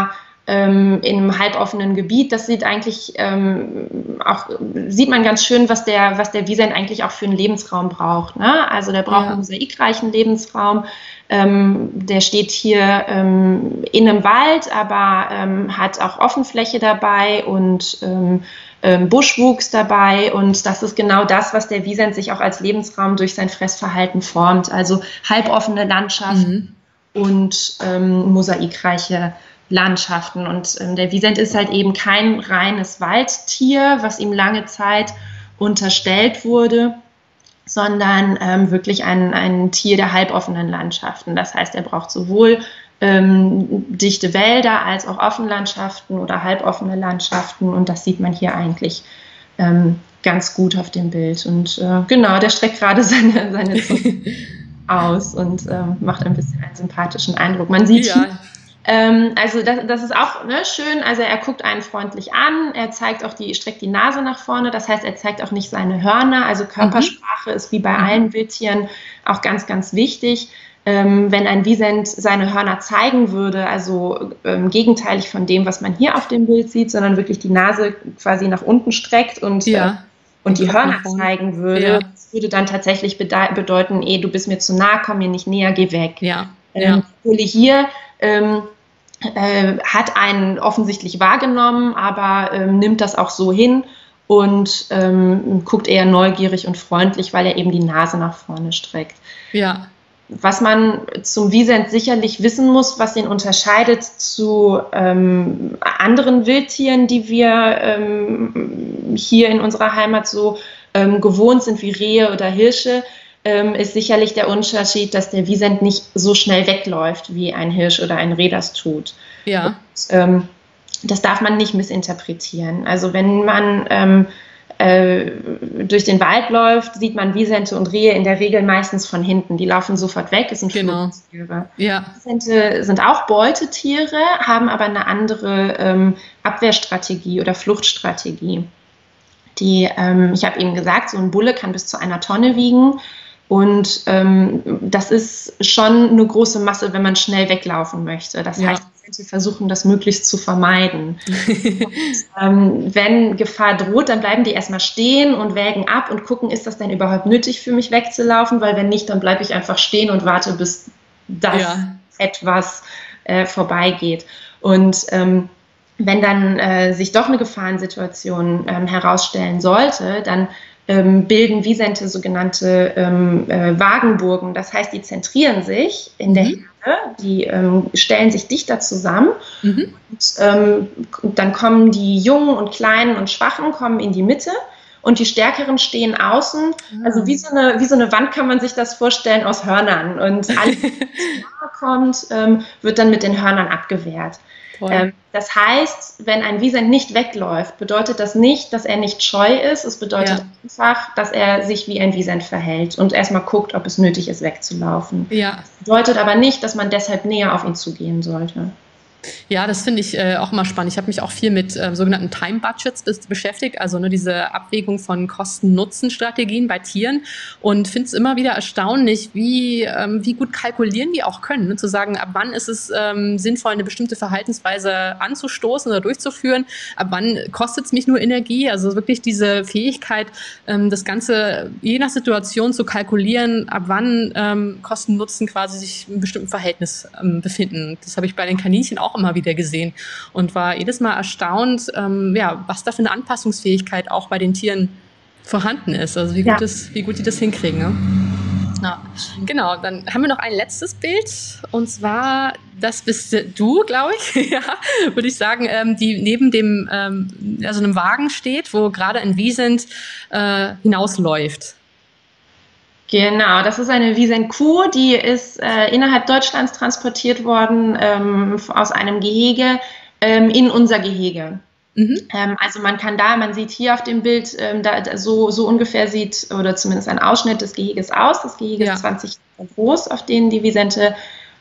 in einem halboffenen Gebiet. Das sieht eigentlich sieht man ganz schön, was der Wiesent eigentlich auch für einen Lebensraum braucht. Ne? Also der braucht einen mosaikreichen Lebensraum. Der steht hier in einem Wald, aber hat auch Offenfläche dabei und Buschwuchs dabei. Und das ist genau das, was der Wiesent sich auch als Lebensraum durch sein Fressverhalten formt. Also halboffene Landschaften und mosaikreiche Landschaften. Und der Wiesent ist halt eben kein reines Waldtier, was ihm lange Zeit unterstellt wurde, sondern wirklich ein Tier der halboffenen Landschaften. Das heißt, er braucht sowohl dichte Wälder als auch Offenlandschaften oder halboffene Landschaften. Und das sieht man hier eigentlich ganz gut auf dem Bild. Und genau, der streckt gerade seine Zunge aus und macht ein bisschen einen sympathischen Eindruck. Man sieht hier, also das ist auch schön, also er guckt einen freundlich an, er streckt die Nase nach vorne, das heißt, er zeigt auch nicht seine Hörner, also Körpersprache ist wie bei allen Wildtieren auch ganz, ganz wichtig. Wenn ein Wiesent seine Hörner zeigen würde, also gegenteilig von dem, was man hier auf dem Bild sieht, sondern wirklich die Nase quasi nach unten streckt und die Hörner zeigen würde, das würde dann tatsächlich bedeuten, du bist mir zu nah, komm mir nicht näher, geh weg. Hier hat einen offensichtlich wahrgenommen, aber nimmt das auch so hin und guckt eher neugierig und freundlich, weil er eben die Nase nach vorne streckt. Ja. Was man zum Wiesent sicherlich wissen muss, was ihn unterscheidet zu anderen Wildtieren, die wir hier in unserer Heimat so gewohnt sind, wie Rehe oder Hirsche, ist sicherlich der Unterschied, dass der Wiesent nicht so schnell wegläuft, wie ein Hirsch oder ein Reh das tut. Ja. Und, das darf man nicht missinterpretieren. Also wenn man durch den Wald läuft, sieht man Wiesente und Rehe in der Regel meistens von hinten. Die laufen sofort weg, es sind Fluchttiere. Ja. Wiesente sind auch Beutetiere, haben aber eine andere Abwehrstrategie oder Fluchtstrategie. Ich habe eben gesagt, so ein Bulle kann bis zu 1 Tonne wiegen. Und das ist schon eine große Masse, wenn man schnell weglaufen möchte. Das heißt, sie versuchen, das möglichst zu vermeiden. Und, wenn Gefahr droht, dann bleiben die erstmal stehen und wägen ab und gucken, ist das denn überhaupt nötig für mich wegzulaufen? Weil wenn nicht, dann bleibe ich einfach stehen und warte, bis das etwas vorbeigeht. Und wenn dann sich doch eine Gefahrensituation herausstellen sollte, dann bilden Wiesente sogenannte Wagenburgen. Das heißt, die zentrieren sich in der Herde, die stellen sich dichter zusammen und dann kommen die Jungen und Kleinen und Schwachen kommen in die Mitte und die Stärkeren stehen außen. Also wie so eine Wand kann man sich das vorstellen aus Hörnern. Und alles, was nahe kommt, wird dann mit den Hörnern abgewehrt. Das heißt, wenn ein Wiesent nicht wegläuft, bedeutet das nicht, dass er nicht scheu ist. Es bedeutet einfach, dass er sich wie ein Wiesent verhält und erstmal guckt, ob es nötig ist, wegzulaufen. Das bedeutet aber nicht, dass man deshalb näher auf ihn zugehen sollte. Ja, das finde ich auch immer spannend. Ich habe mich auch viel mit sogenannten Time Budgets beschäftigt, also diese Abwägung von Kosten-Nutzen-Strategien bei Tieren und finde es immer wieder erstaunlich, wie gut kalkulieren die auch können, ne? Zu sagen, ab wann ist es sinnvoll, eine bestimmte Verhaltensweise anzustoßen oder durchzuführen, ab wann kostet es mich nur Energie, also wirklich diese Fähigkeit, das Ganze je nach Situation zu kalkulieren, ab wann Kosten-Nutzen quasi sich in einem bestimmten Verhältnis befinden. Das habe ich bei den Kaninchen auch immer wieder gesehen und war jedes Mal erstaunt, was da für eine Anpassungsfähigkeit auch bei den Tieren vorhanden ist. Also wie gut die das hinkriegen. Ne? Ja. Genau, dann haben wir noch ein letztes Bild und zwar, das bist du, glaube ich, würde ich sagen, die neben dem einem Wagen steht, wo gerade ein Wiesent hinausläuft. Genau, das ist eine Wiesent-Kuh, die ist innerhalb Deutschlands transportiert worden aus einem Gehege in unser Gehege. Also man sieht hier auf dem Bild, so ungefähr sieht, oder zumindest ein Ausschnitt des Geheges aus. Das Gehege ist 20 Meter groß, auf denen die Wiesente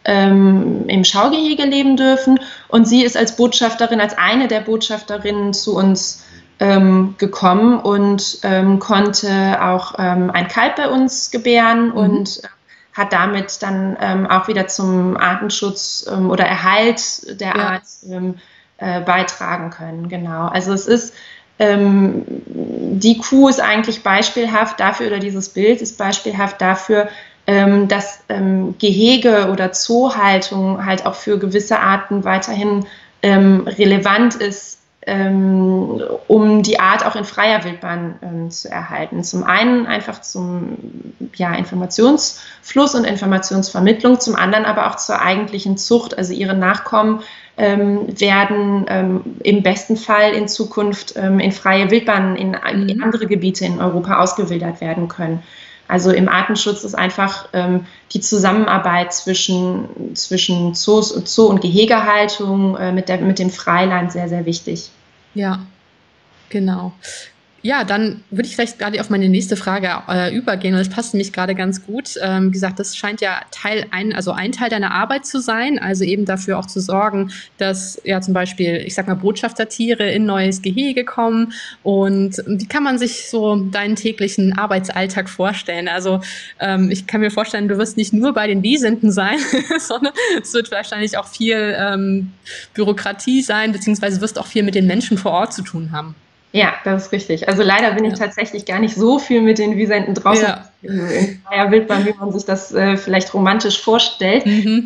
im Schaugehege leben dürfen. Und sie ist als Botschafterin, als eine der Botschafterinnen zu uns gekommen und konnte auch ein Kalb bei uns gebären und hat damit dann auch wieder zum Artenschutz oder Erhalt der Art beitragen können. Genau. Also es ist die Kuh ist eigentlich beispielhaft dafür, oder dieses Bild ist beispielhaft dafür, dass Gehege oder Zoohaltung halt auch für gewisse Arten weiterhin relevant ist, um die Art auch in freier Wildbahn zu erhalten. Zum einen einfach zum Informationsfluss und Informationsvermittlung, zum anderen aber auch zur eigentlichen Zucht. Also ihre Nachkommen werden im besten Fall in Zukunft in freie Wildbahnen in andere Gebiete in Europa ausgewildert werden können. Also im Artenschutz ist einfach die Zusammenarbeit zwischen Zoo- und Gehegehaltung mit dem Freiland sehr, sehr wichtig. Ja, genau. Ja, dann würde ich vielleicht gerade auf meine nächste Frage übergehen, weil das passt nämlich gerade ganz gut. Wie gesagt, das scheint ja ein Teil deiner Arbeit zu sein, also eben dafür auch zu sorgen, dass ja zum Beispiel, ich sag mal, Botschaftertiere in neues Gehege kommen. Und wie kann man sich so deinen täglichen Arbeitsalltag vorstellen? Also ich kann mir vorstellen, du wirst nicht nur bei den Wiesenten sein, sondern es wird wahrscheinlich auch viel Bürokratie sein, beziehungsweise wirst auch viel mit den Menschen vor Ort zu tun haben. Ja, das ist richtig. Also leider bin ich tatsächlich gar nicht so viel mit den Wiesenten draußen in freier Wildbahn, wie man sich das vielleicht romantisch vorstellt.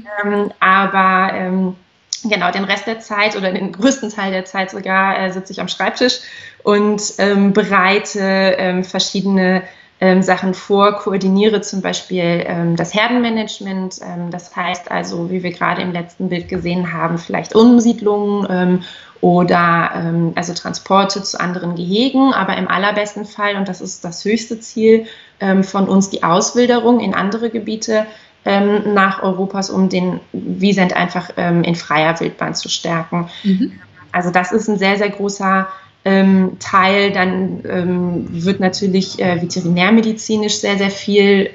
Aber genau, den Rest der Zeit oder den größten Teil der Zeit sogar sitze ich am Schreibtisch und bereite verschiedene Sachen vor, koordiniere zum Beispiel das Herdenmanagement. Das heißt also, wie wir gerade im letzten Bild gesehen haben, vielleicht Umsiedlungen oder also Transporte zu anderen Gehegen, aber im allerbesten Fall, und das ist das höchste Ziel von uns, die Auswilderung in andere Gebiete nach Europas, um den Wiesent einfach in freier Wildbahn zu stärken. Also das ist ein sehr, sehr großer Teil. Dann wird natürlich veterinärmedizinisch sehr, sehr viel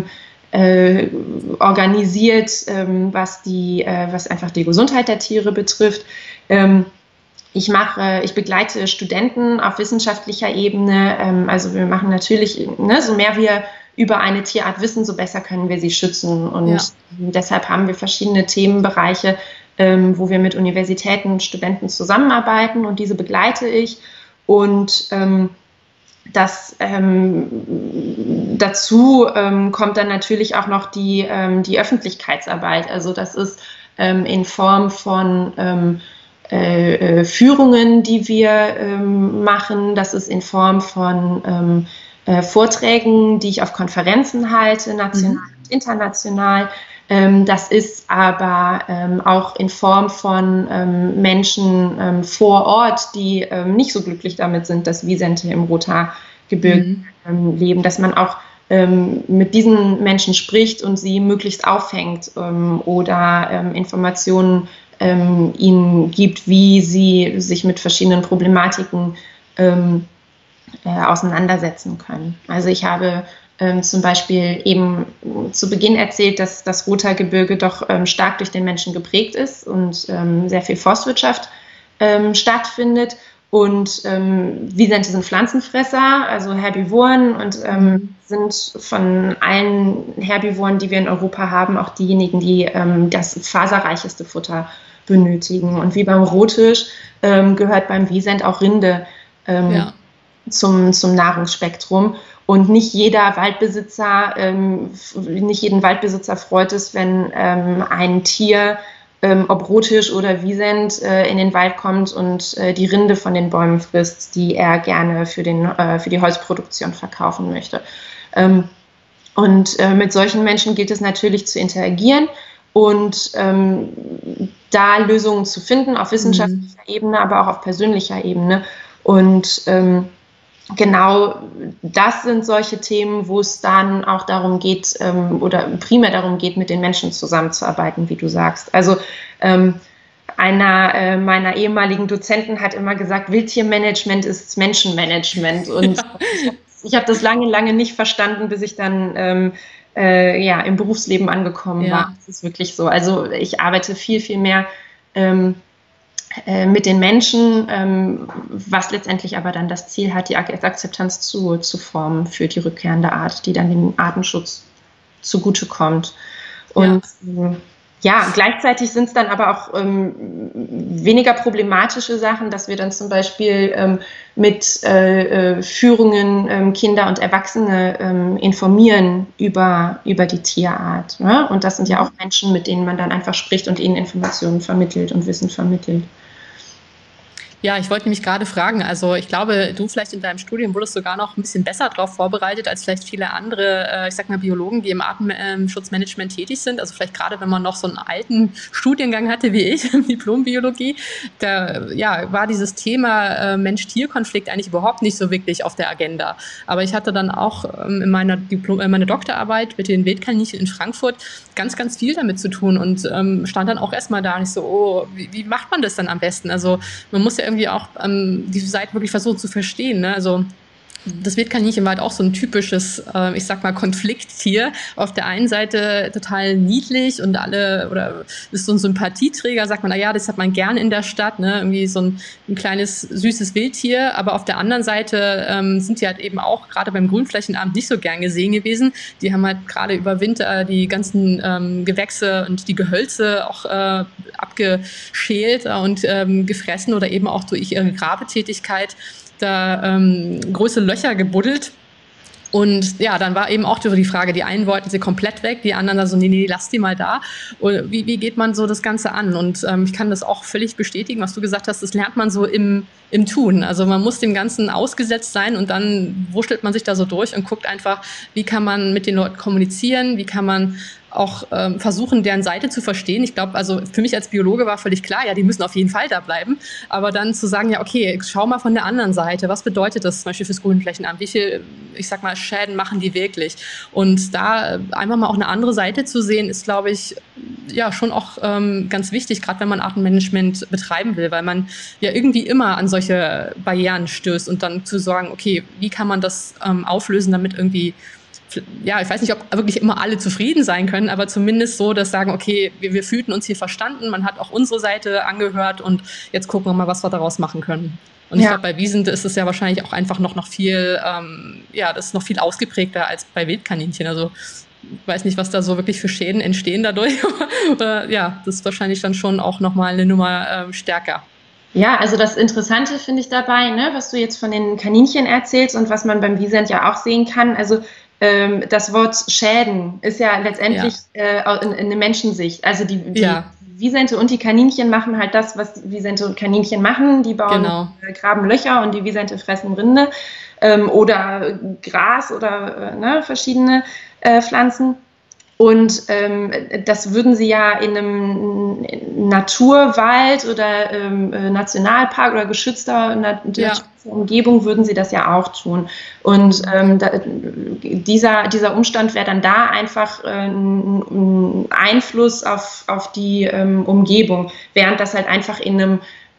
organisiert, was einfach die Gesundheit der Tiere betrifft. Ich begleite Studenten auf wissenschaftlicher Ebene. Also wir machen natürlich, so mehr wir über eine Tierart wissen, so besser können wir sie schützen. Und deshalb haben wir verschiedene Themenbereiche, wo wir mit Universitäten und Studenten zusammenarbeiten, und diese begleite ich. Und dazu kommt dann natürlich auch noch die Öffentlichkeitsarbeit. Also das ist in Form von Führungen, die wir machen. Das ist in Form von Vorträgen, die ich auf Konferenzen halte, national und international. Das ist aber auch in Form von Menschen vor Ort, die nicht so glücklich damit sind, dass Wisente im Rothaargebirge leben, dass man auch mit diesen Menschen spricht und sie möglichst auffängt oder Informationen ihnen gibt, wie sie sich mit verschiedenen Problematiken auseinandersetzen können. Also ich habe zum Beispiel eben zu Beginn erzählt, dass das Rothaargebirge doch stark durch den Menschen geprägt ist und sehr viel Forstwirtschaft stattfindet. Und Wisente sind Pflanzenfresser, also Herbivoren, und sind von allen Herbivoren, die wir in Europa haben, auch diejenigen, die das faserreicheste Futter benötigen. Und wie beim Rothirsch gehört beim Wisent auch Rinde zum Nahrungsspektrum. Und nicht jeden Waldbesitzer freut es, wenn ein Tier, ob Rothirsch oder Wisent, in den Wald kommt und die Rinde von den Bäumen frisst, die er gerne für die Holzproduktion verkaufen möchte. Und mit solchen Menschen gilt es natürlich zu interagieren und da Lösungen zu finden, auf wissenschaftlicher Ebene, aber auch auf persönlicher Ebene. Und genau das sind solche Themen, wo es dann auch darum geht, oder primär darum geht, mit den Menschen zusammenzuarbeiten, wie du sagst. Also einer meiner ehemaligen Dozenten hat immer gesagt, Wildtiermanagement ist Menschenmanagement. Und ich habe das lange, lange nicht verstanden, bis ich dann im Berufsleben angekommen war. Das ist wirklich so. Also ich arbeite viel, viel mehr mit den Menschen, was letztendlich aber dann das Ziel hat, die Akzeptanz zu formen für die rückkehrende Art, die dann dem Artenschutz zugutekommt. Und gleichzeitig sind es dann aber auch weniger problematische Sachen, dass wir dann zum Beispiel mit Führungen Kinder und Erwachsene informieren über die Tierart. Ne? Und das sind ja auch Menschen, mit denen man dann einfach spricht und ihnen Informationen vermittelt und Wissen vermittelt. Ja, ich wollte nämlich gerade fragen, also ich glaube, du vielleicht in deinem Studium wurdest sogar noch ein bisschen besser darauf vorbereitet als vielleicht viele andere, ich sag mal Biologen, die im Artenschutzmanagement tätig sind. Also vielleicht gerade, wenn man noch so einen alten Studiengang hatte wie ich, Diplombiologie, da ja, war dieses Thema Mensch-Tier-Konflikt eigentlich überhaupt nicht so wirklich auf der Agenda. Aber ich hatte dann auch in meiner Doktorarbeit mit den Wildkaninchen in Frankfurt ganz, ganz viel damit zu tun und stand dann auch erstmal da und ich so, oh, wie macht man das dann am besten? Also man muss ja irgendwie auch diese Seite wirklich versuchen zu verstehen. Ne? Also das Wildkaninchen war halt auch so ein typisches, ich sag mal, Konflikttier. Auf der einen Seite total niedlich und oder ist so ein Sympathieträger, sagt man, na ja, das hat man gern in der Stadt, ne? Irgendwie so ein kleines, süßes Wildtier. Aber auf der anderen Seite sind die halt eben auch gerade beim Grünflächenamt nicht so gern gesehen gewesen. Die haben halt gerade über Winter die ganzen Gewächse und die Gehölze auch abgeschält und gefressen oder eben auch durch ihre Grabetätigkeit da große Löcher gebuddelt. Und ja, dann war eben auch die Frage, die einen wollten sie komplett weg, die anderen dann so, nee, lass die mal da. Und wie geht man so das Ganze an? Und ich kann das auch völlig bestätigen, was du gesagt hast, das lernt man so im Tun. Also man muss dem Ganzen ausgesetzt sein und dann wurschtelt man sich da so durch und guckt einfach, wie kann man mit den Leuten kommunizieren, wie kann man auch versuchen, deren Seite zu verstehen. Ich glaube, also für mich als Biologe war völlig klar, ja, die müssen auf jeden Fall da bleiben. Aber dann zu sagen, ja, okay, schau mal von der anderen Seite. Was bedeutet das zum Beispiel fürs Grünflächenamt? Wie viel, ich sag mal, Schäden machen die wirklich? Und da einfach mal auch eine andere Seite zu sehen, ist, glaube ich, ja, schon auch ganz wichtig, gerade wenn man Artenmanagement betreiben will, weil man ja irgendwie immer an solche Barrieren stößt und dann zu sagen, okay, wie kann man das auflösen, damit irgendwie, ja, ich weiß nicht, ob wirklich immer alle zufrieden sein können, aber zumindest so, dass sagen, okay, wir fühlten uns hier verstanden, man hat auch unsere Seite angehört und jetzt gucken wir mal, was wir daraus machen können. Und ich glaube, bei Wiesent ist es ja wahrscheinlich auch einfach noch viel, das ist noch viel ausgeprägter als bei Wildkaninchen. Also ich weiß nicht, was da so wirklich für Schäden entstehen dadurch, aber ja, das ist wahrscheinlich dann schon auch nochmal eine Nummer stärker. Ja, also das Interessante finde ich dabei, ne, was du jetzt von den Kaninchen erzählst und was man beim Wiesent ja auch sehen kann, also das Wort Schäden ist ja letztendlich eine Menschensicht. Also die Wisente und die Kaninchen machen halt das, was Wisente und Kaninchen machen. Die bauen, graben Löcher und die Wisente fressen Rinde oder Gras oder verschiedene Pflanzen. Und das würden sie ja in einem Naturwald oder Nationalpark oder geschützter Umgebung würden sie das ja auch tun. Und dieser Umstand wäre dann da einfach ein Einfluss auf die Umgebung, während das halt einfach in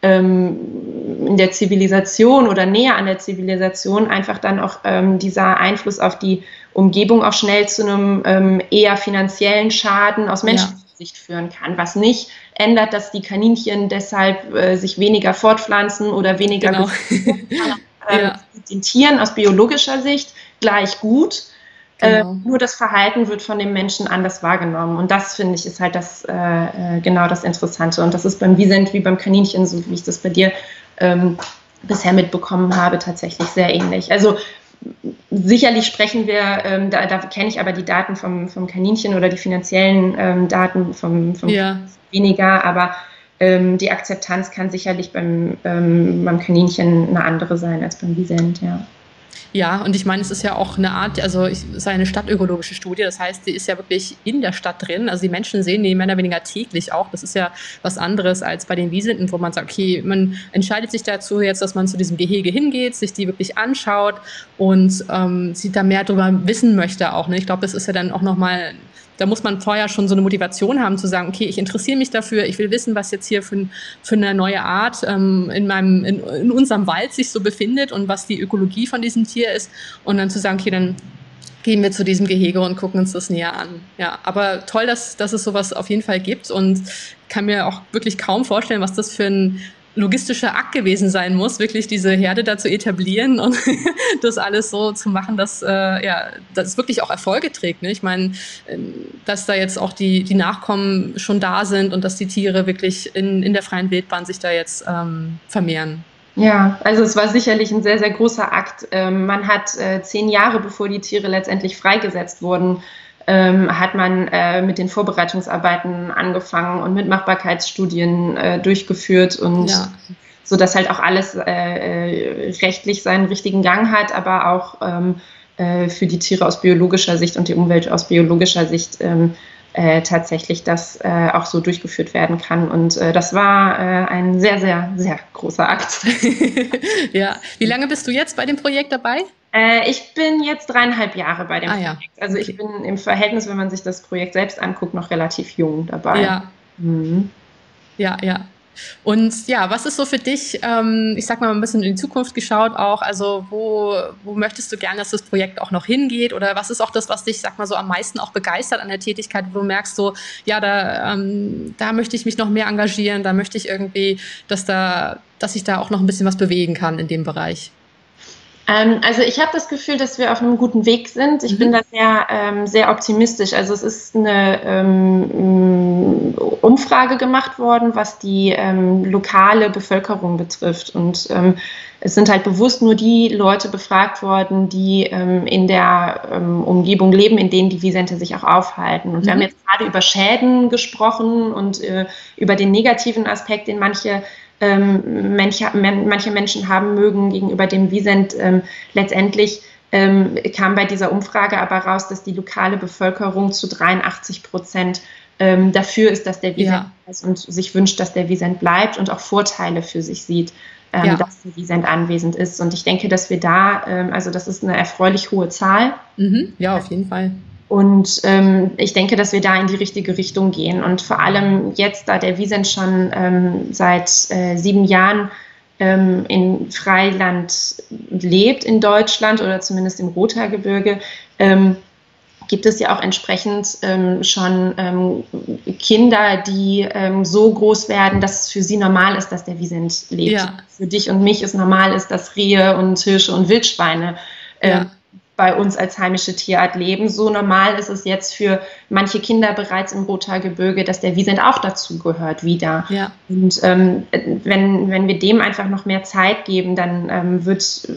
der Zivilisation oder näher an der Zivilisation einfach dann auch dieser Einfluss auf die Umgebung auch schnell zu einem eher finanziellen Schaden aus menschlicher Sicht führen kann, was nicht ändert, dass die Kaninchen deshalb sich weniger fortpflanzen oder weniger den Tieren aus biologischer Sicht gleich gut. Nur das Verhalten wird von den Menschen anders wahrgenommen. Und das, finde ich, ist halt genau das Interessante. Und das ist beim Wisent wie beim Kaninchen, so wie ich das bei dir bisher mitbekommen habe, tatsächlich sehr ähnlich. Also sicherlich sprechen wir, da kenne ich aber die Daten vom Kaninchen oder die finanziellen Daten vom weniger, aber die Akzeptanz kann sicherlich beim Kaninchen eine andere sein als beim Wisent, Ja, und ich meine, es ist ja auch eine Art, also es ist eine stadtökologische Studie, das heißt, die ist ja wirklich in der Stadt drin, also die Menschen sehen die mehr oder weniger täglich auch, das ist ja was anderes als bei den Wiesenten, wo man sagt, okay, man entscheidet sich dazu jetzt, dass man zu diesem Gehege hingeht, sich die wirklich anschaut und sie da mehr darüber wissen möchte auch, ne? Ich glaube, das ist ja dann auch nochmal, da muss man vorher schon so eine Motivation haben, zu sagen, okay, ich interessiere mich dafür, ich will wissen, was jetzt hier für eine neue Art in unserem Wald sich so befindet und was die Ökologie von diesem Tier ist. Und dann zu sagen, okay, dann gehen wir zu diesem Gehege und gucken uns das näher an. Ja, aber toll, dass es sowas auf jeden Fall gibt und kann mir auch wirklich kaum vorstellen, was das für ein logistischer Akt gewesen sein muss, wirklich diese Herde da zu etablieren und das alles so zu machen, dass es wirklich auch Erfolge trägt. Ne? Ich meine, dass da jetzt auch die Nachkommen schon da sind und dass die Tiere wirklich in der freien Wildbahn sich da jetzt vermehren. Ja, also es war sicherlich ein sehr, sehr großer Akt. Man hat 10 Jahre, bevor die Tiere letztendlich freigesetzt wurden, hat man mit den Vorbereitungsarbeiten angefangen und mit Machbarkeitsstudien durchgeführt und so, dass halt auch alles rechtlich seinen richtigen Gang hat, aber auch für die Tiere aus biologischer Sicht und die Umwelt aus biologischer Sicht tatsächlich das auch so durchgeführt werden kann. Und das war ein sehr, sehr, sehr großer Akt. Ja. Wie lange bist du jetzt bei dem Projekt dabei? Ich bin jetzt 3,5 Jahre bei dem Projekt. Also ich bin im Verhältnis, wenn man sich das Projekt selbst anguckt, noch relativ jung dabei. Ja. Ja. Und ja, was ist so für dich, ich sag mal ein bisschen in die Zukunft geschaut auch, also wo möchtest du gerne, dass das Projekt auch noch hingeht, oder was ist auch das, was dich, sag mal so, am meisten auch begeistert an der Tätigkeit, wo du merkst so, ja, da möchte ich mich noch mehr engagieren, da möchte ich irgendwie, dass ich da auch noch ein bisschen was bewegen kann in dem Bereich? Also ich habe das Gefühl, dass wir auf einem guten Weg sind. Ich bin da sehr optimistisch. Also es ist eine Umfrage gemacht worden, was die lokale Bevölkerung betrifft. Und es sind halt bewusst nur die Leute befragt worden, die in der Umgebung leben, in denen die Wisente sich auch aufhalten. Und wir haben jetzt gerade über Schäden gesprochen und über den negativen Aspekt, den manche Menschen haben mögen gegenüber dem Wisent. Letztendlich kam bei dieser Umfrage aber raus, dass die lokale Bevölkerung zu 83% dafür ist, dass der Wisent ist und sich wünscht, dass der Wisent bleibt und auch Vorteile für sich sieht, dass der Wisent anwesend ist. Und ich denke, dass wir da, also das ist eine erfreulich hohe Zahl. Ja, auf jeden Fall. Und ich denke, dass wir da in die richtige Richtung gehen. Und vor allem jetzt, da der Wisent schon seit 7 Jahren in Freiland lebt in Deutschland oder zumindest im Rothaargebirge, gibt es ja auch entsprechend schon Kinder, die so groß werden, dass es für sie normal ist, dass der Wisent lebt. Ja. Für dich und mich ist normal, ist, dass Rehe und Hirsche und Wildschweine bei uns als heimische Tierart leben. So normal ist es jetzt für manche Kinder bereits im Rothaargebirge, dass der Wisent auch dazu gehört wieder. Ja. Und wenn wir dem einfach noch mehr Zeit geben, dann wird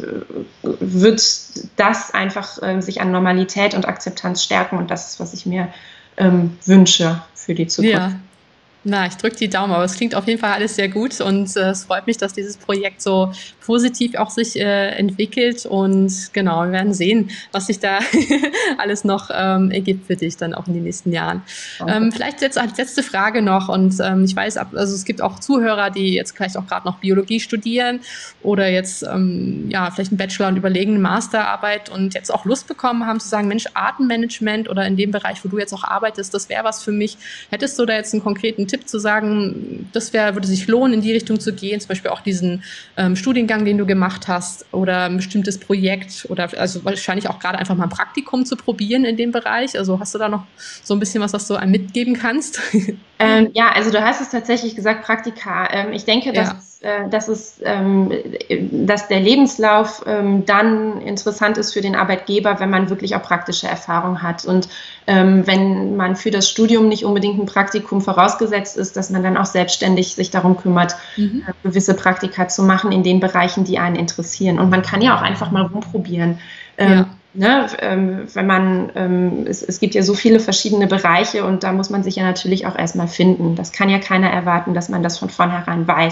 das einfach sich an Normalität und Akzeptanz stärken. Und das ist, was ich mir wünsche für die Zukunft. Ja. Na, ich drücke die Daumen, aber es klingt auf jeden Fall alles sehr gut und es freut mich, dass dieses Projekt so positiv auch sich entwickelt und genau, wir werden sehen, was sich da alles noch ergibt für dich dann auch in den nächsten Jahren. Vielleicht jetzt als letzte Frage noch und ich weiß, also es gibt auch Zuhörer, die jetzt vielleicht auch gerade noch Biologie studieren oder jetzt vielleicht einen Bachelor und überlegen eine Masterarbeit und jetzt auch Lust bekommen haben zu sagen, Mensch, Artenmanagement oder in dem Bereich, wo du jetzt auch arbeitest, das wäre was für mich. Hättest du da jetzt einen konkreten Tipp zu sagen, würde sich lohnen, in die Richtung zu gehen, zum Beispiel auch diesen Studiengang, den du gemacht hast oder ein bestimmtes Projekt oder also wahrscheinlich auch gerade einfach mal ein Praktikum zu probieren in dem Bereich? Also hast du da noch so ein bisschen was du einem mitgeben kannst? Ja, also du hast es tatsächlich gesagt, Praktika. Ich denke, dass der Lebenslauf dann interessant ist für den Arbeitgeber, wenn man wirklich auch praktische Erfahrung hat. Und wenn man für das Studium nicht unbedingt ein Praktikum vorausgesetzt ist, dass man dann auch selbstständig sich darum kümmert, gewisse Praktika zu machen in den Bereichen, die einen interessieren. Und man kann ja auch einfach mal rumprobieren. Wenn man, es gibt ja so viele verschiedene Bereiche und da muss man sich ja natürlich auch erstmal finden. Das kann ja keiner erwarten, dass man das von vornherein weiß.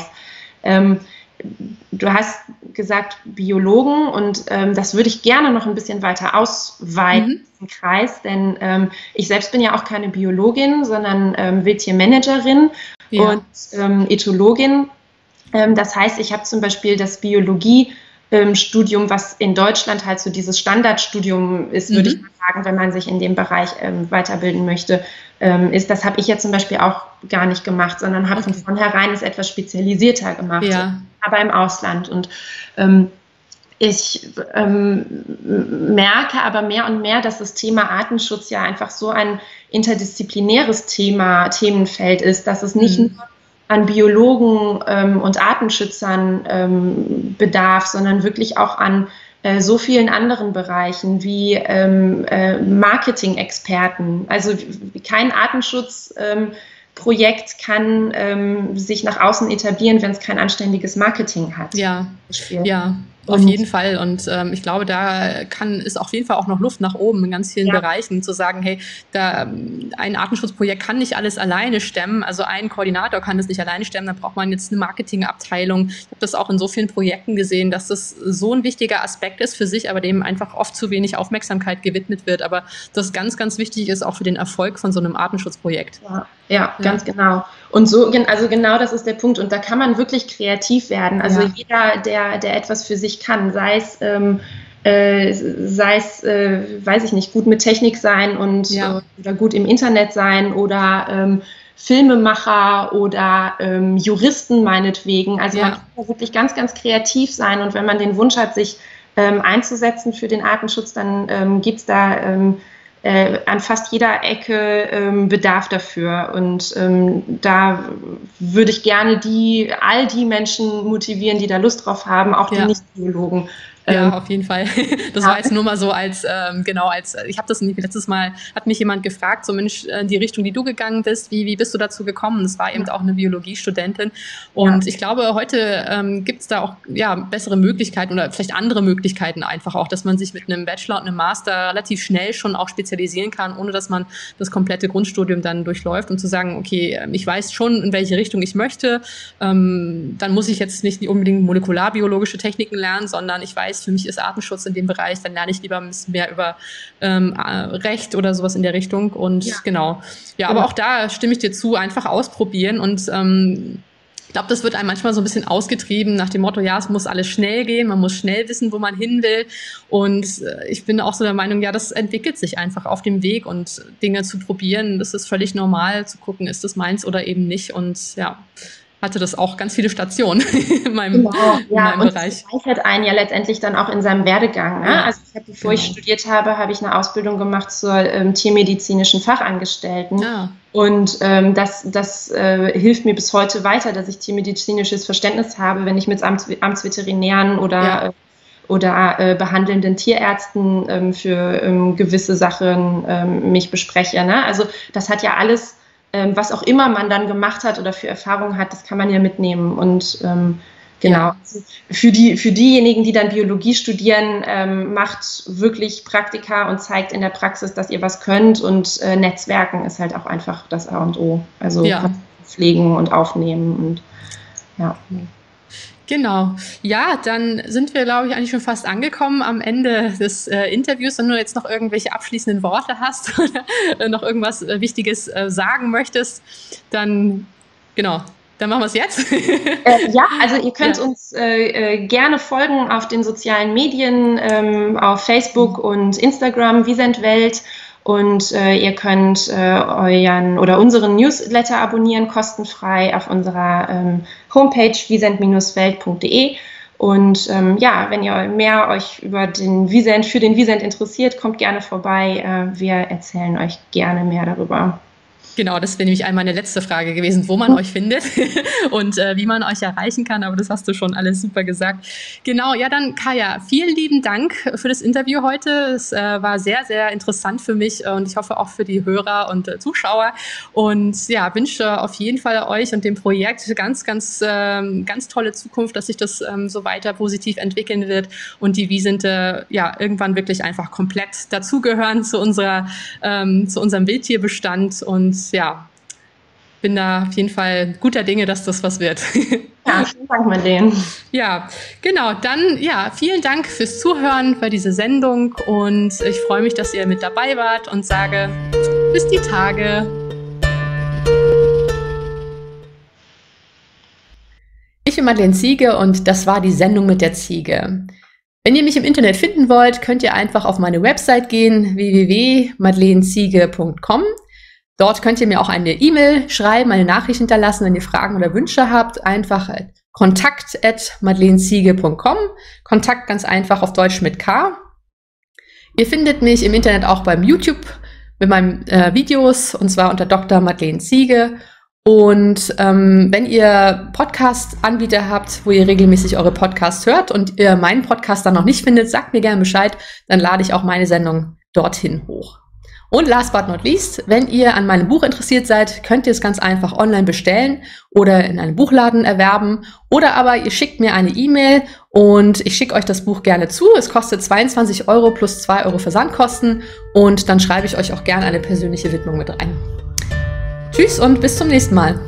Du hast gesagt Biologen und das würde ich gerne noch ein bisschen weiter ausweiten im Kreis, denn ich selbst bin ja auch keine Biologin, sondern Wildtiermanagerin und Ethologin. Das heißt, ich habe zum Beispiel das Biologie-Studium, was in Deutschland halt so dieses Standardstudium ist, würde ich mal sagen, wenn man sich in dem Bereich weiterbilden möchte, das habe ich ja zum Beispiel auch gar nicht gemacht, sondern habe von vornherein es etwas spezialisierter gemacht, aber im Ausland. Und ich merke aber mehr und mehr, dass das Thema Artenschutz ja einfach so ein interdisziplinäres Themenfeld ist, dass es nicht nur an Biologen und Artenschützern bedarf, sondern wirklich auch an so vielen anderen Bereichen wie Marketing-Experten. Also kein Artenschutzprojekt kann sich nach außen etablieren, wenn es kein anständiges Marketing hat. Ja, ja. Auf jeden Fall. Und ich glaube, da ist auf jeden Fall auch noch Luft nach oben in ganz vielen Bereichen, zu sagen, hey, ein Artenschutzprojekt kann nicht alles alleine stemmen. Also ein Koordinator kann das nicht alleine stemmen. Da braucht man jetzt eine Marketingabteilung. Ich habe das auch in so vielen Projekten gesehen, dass das so ein wichtiger Aspekt ist für sich, aber dem einfach oft zu wenig Aufmerksamkeit gewidmet wird. Aber das ganz, ganz wichtig ist auch für den Erfolg von so einem Artenschutzprojekt. Ja, ganz genau. Und also genau das ist der Punkt. Und da kann man wirklich kreativ werden. Also jeder, der etwas für sich kann, sei es, weiß ich nicht, gut mit Technik sein und oder gut im Internet sein oder Filmemacher oder Juristen meinetwegen. Also man kann wirklich ganz, ganz kreativ sein. Und wenn man den Wunsch hat, sich einzusetzen für den Artenschutz, dann gibt es da an fast jeder Ecke Bedarf dafür. Und da würde ich gerne all die Menschen motivieren, die da Lust drauf haben, auch die Nicht-Biologen. Ja, auf jeden Fall. Das war jetzt nur mal so ich habe das letztes Mal, hat mich jemand gefragt, so Mensch, die Richtung, die du gegangen bist, wie bist du dazu gekommen? Das war eben auch eine Biologiestudentin. Und ich glaube, heute gibt es da auch bessere Möglichkeiten oder vielleicht andere Möglichkeiten einfach auch, dass man sich mit einem Bachelor und einem Master relativ schnell schon auch spezialisieren kann, ohne dass man das komplette Grundstudium dann durchläuft, um zu sagen, okay, ich weiß schon, in welche Richtung ich möchte. Dann muss ich jetzt nicht unbedingt molekularbiologische Techniken lernen, sondern ich weiß, für mich ist Artenschutz in dem Bereich, dann lerne ich lieber ein bisschen mehr über Recht oder sowas in der Richtung. Und genau. Ja, aber auch da stimme ich dir zu, einfach ausprobieren. Und ich glaube, das wird einem manchmal so ein bisschen ausgetrieben nach dem Motto, es muss alles schnell gehen, man muss schnell wissen, wo man hin will. Und ich bin auch so der Meinung, das entwickelt sich einfach auf dem Weg, und Dinge zu probieren, das ist völlig normal, zu gucken, ist das meins oder eben nicht. Und hatte das auch ganz viele Stationen in meinem Bereich. Das reichert einen ja letztendlich dann auch in seinem Werdegang. Ne? Also bevor ich studiert habe, habe ich eine Ausbildung gemacht zur tiermedizinischen Fachangestellten. Und das hilft mir bis heute weiter, dass ich tiermedizinisches Verständnis habe, wenn ich mit Amtsveterinären oder behandelnden Tierärzten für gewisse Sachen mich bespreche. Ne? Also das hat ja alles, was auch immer man dann gemacht hat oder für Erfahrungen hat, das kann man ja mitnehmen. Und genau, für diejenigen, die dann Biologie studieren, macht wirklich Praktika und zeigt in der Praxis, dass ihr was könnt. Und Netzwerken ist halt auch einfach das A und O. Also pflegen und aufnehmen und Genau. Ja, dann sind wir, glaube ich, eigentlich schon fast angekommen am Ende des Interviews. Wenn du jetzt noch irgendwelche abschließenden Worte hast oder noch irgendwas Wichtiges sagen möchtest, dann machen wir es jetzt. Also ihr könnt uns gerne folgen auf den sozialen Medien, auf Facebook und Instagram, Wisent-Welt. Und ihr könnt unseren Newsletter abonnieren, kostenfrei auf unserer Homepage wisent-welt.de. Und wenn ihr mehr euch für den Wisent interessiert, kommt gerne vorbei. Wir erzählen euch gerne mehr darüber. Genau, das wäre nämlich einmal meine letzte Frage gewesen, wo man euch findet und wie man euch erreichen kann, aber das hast du schon alles super gesagt. Genau, dann Kaja, vielen lieben Dank für das Interview heute. Es war sehr, sehr interessant für mich und ich hoffe auch für die Hörer und Zuschauer, und wünsche auf jeden Fall euch und dem Projekt ganz, ganz, ganz tolle Zukunft, dass sich das so weiter positiv entwickeln wird und die Wisente irgendwann wirklich einfach komplett dazugehören zu unserem Wildtierbestand, und bin da auf jeden Fall guter Dinge, dass das was wird. Vielen Dank, Madeleine. Ja, genau. Dann vielen Dank fürs Zuhören bei dieser Sendung, und ich freue mich, dass ihr mit dabei wart, und sage bis die Tage. Ich bin Madeleine Ziege und das war die Sendung mit der Ziege. Wenn ihr mich im Internet finden wollt, könnt ihr einfach auf meine Website gehen, www.madeleineziege.com. Dort könnt ihr mir auch eine E-Mail schreiben, eine Nachricht hinterlassen, wenn ihr Fragen oder Wünsche habt. Einfach kontakt@madeleineziege.com. Kontakt ganz einfach auf Deutsch mit K. Ihr findet mich im Internet auch beim YouTube mit meinen Videos, und zwar unter Dr. Madeleine Ziege. Und wenn ihr Podcast-Anbieter habt, wo ihr regelmäßig eure Podcasts hört und ihr meinen Podcast dann noch nicht findet, sagt mir gerne Bescheid, dann lade ich auch meine Sendung dorthin hoch. Und last but not least, wenn ihr an meinem Buch interessiert seid, könnt ihr es ganz einfach online bestellen oder in einem Buchladen erwerben. Oder aber ihr schickt mir eine E-Mail und ich schicke euch das Buch gerne zu. Es kostet 22 € plus 2 € Versandkosten und dann schreibe ich euch auch gerne eine persönliche Widmung mit rein. Tschüss und bis zum nächsten Mal.